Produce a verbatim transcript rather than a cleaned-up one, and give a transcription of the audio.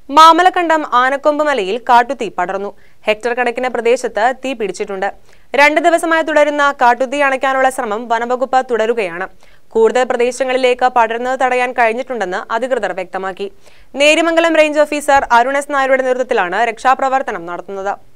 മാമലകണ്ടം ആനക്കൊമ്പ് മലയിൽ കാട്ടുതീ പടർന്നു. ഹെക്ടർ കണക്കിന് പ്രദേശത്ത് തീ പിടിച്ചിട്ടുണ്ട്. രണ്ട് ദിവസമായി തുടരുന്ന കാട്ടുതീ അണയ്ക്കാനുള്ള ശ്രമം വനംവകുപ്പ് തുടരുകയാണ്. കൂടുതൽ പ്രദേശങ്ങളിലേക്ക് പടർന്നത് തടയാൻ കഴിഞ്ഞിട്ടുണ്ടെന്ന് അധികൃതർ വ്യക്തമാക്കി. Neriamangalam range officer Arun S നായരുടെ നേതൃത്വത്തിലാണ് രക്ഷാപ്രവർത്തനം നടത്തുന്നത്.